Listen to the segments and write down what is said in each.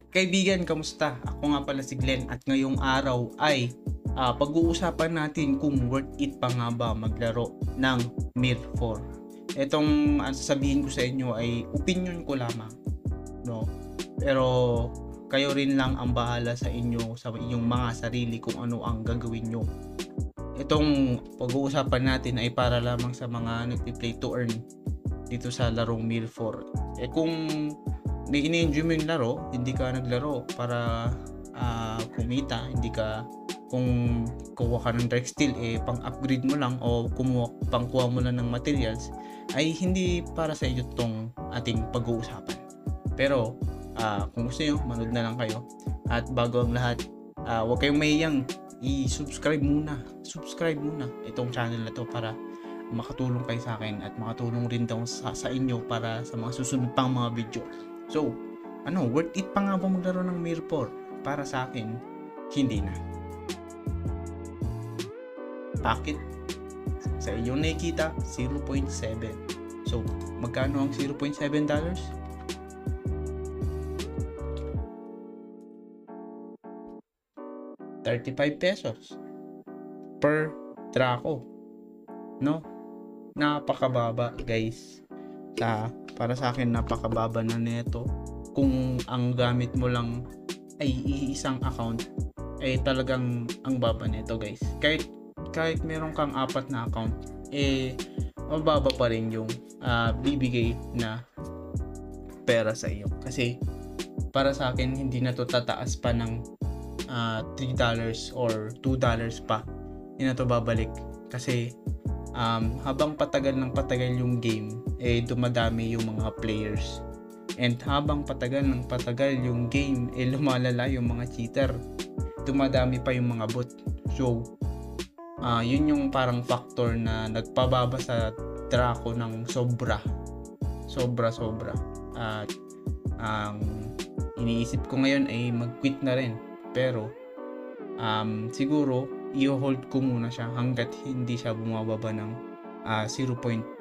Kaibigan, kamusta? Ako nga pala si Glenn at ngayong araw ay pag-uusapan natin kung worth it pa nga ba maglaro ng Mir 4. Itong sasabihin ko sa inyo ay opinion ko lamang, no? Pero kayo rin lang ang bahala sa inyong mga sarili kung ano ang gagawin nyo. Itong pag-uusapan natin ay para lamang sa mga nagpi-play to earn dito sa larong Mir 4. Kung ini-enjoy mo yung laro, hindi ka naglaro para kumita, hindi ka kung kuha ka ng Dark Steel pang-upgrade mo lang o pang-kuha mo lang ng materials, ay hindi para sa iyo itong ating pag-uusapan. Pero kung gusto nyo, manood na lang kayo. At bago ang lahat, huwag kayong mahiyang i-subscribe muna itong channel na to para makatulong kayo sa akin at makatulong rin daw sa inyo para sa mga susunod pang mga video. So, worth it pa nga ba maglaro ng Mir 4? Para sa akin, hindi na. Bakit? Sa inyong nakikita, 0.7. So, magkano ang $0.7? 35 pesos per Draco. No? Napakababa, guys. Para sa akin, napakababa na neto. Kung ang gamit mo lang ay isang account, ay talagang ang baba neto, guys. Kahit meron kang 4 na account, mababa pa rin yung bibigay na pera sa iyo. Kasi para sa akin, hindi na to tataas pa ng $3 or $2 pa. Hindi na to babalik. Kasi habang patagal yung game, dumadami yung mga players. And habang patagal yung game, lumalala yung mga cheater. Dumadami pa yung mga bot. So, yun yung parang factor na nagpababa sa Draco ng sobra. At ang iniisip ko ngayon ay mag-quit na rin. Pero siguro i-hold ko muna siya hanggat hindi siya bumababa ng 0.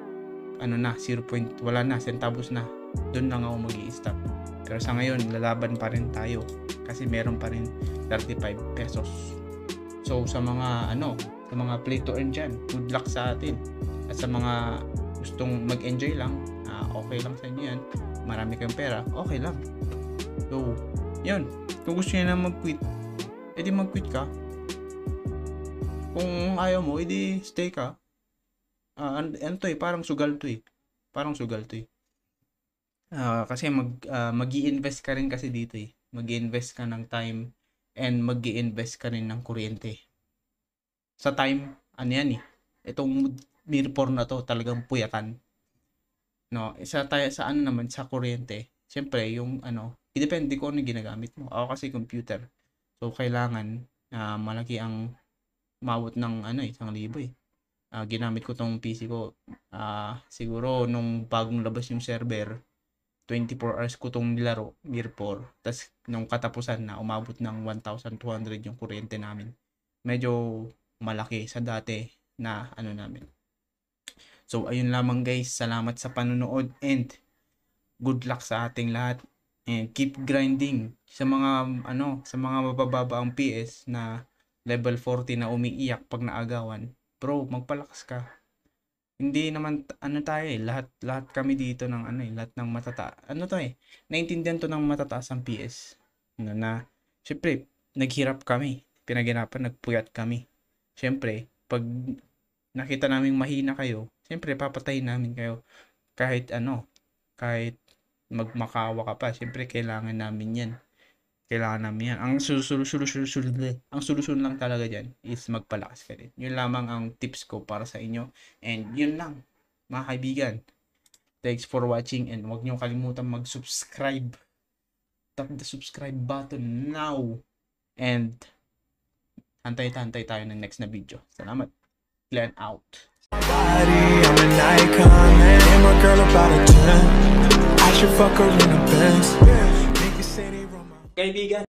Wala na, centavos na. Doon lang ako mag-i-stop. Pero sa ngayon, lalaban pa rin tayo kasi meron pa rin 35 pesos. So sa mga play to earn dyan, good luck sa atin. At sa mga gustong mag-enjoy lang, okay lang sa inyo yan. Marami kayong pera, okay lang. So, yun. Kung gusto nyo na mag-quit, edi mag-quit ka. Kung ayaw mo, edi stay ka. Parang sugal to eh. Kasi mag-i-invest ka rin kasi dito eh. Mag-i-invest ka ng time and mag-i-invest ka rin ng kuryente. Sa time, yan eh. Itong Mir 4 na to, talagang puyatan. No, sa kuryente. Siyempre, yung depende kung ano ginagamit mo. Ako kasi computer. So, kailangan malaki ang mawot ng 1,000 eh. Ginamit ko tong PC ko. Siguro nung bagong labas yung server, 24 hours ko tong nilaro, Mir 4. Tapos nung katapusan na, umabot ng 1,200 yung kuryente namin. Medyo malaki sa dati na namin. So, ayun lamang guys. Salamat sa panonood and good luck sa ating lahat. And keep grinding sa mga mabababa ang PS na level 40 na umiiyak pag naagawan. Bro, magpalakas ka. Hindi naman tayo lahat kami dito ng lahat ng matataas. Naintindihan to ng matataas ang PS. Na syempre, naghirap kami. Pinaghirapan, nagpuyat kami. Syempre, pag nakita naming mahina kayo, syempre papatayin namin kayo. Kahit magmakawa ka pa, syempre kailangan namin yan. Ang solusyon lang talaga dyan is magpalakas ka rin. Yun lamang ang tips ko para sa inyo. And yun lang, mga kaibigan. Thanks for watching and huwag niyo kalimutan mag-subscribe. Tap the subscribe button now. And hantay tayo ng next na video. Salamat. Glenn out. I'm an icon, man. And my girl about a 10. I should fuck her in the Benz. Kaibigan.